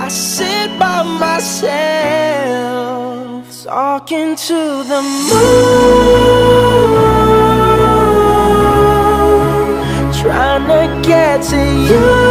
sit by myself, talking to the moon, trying to get to you.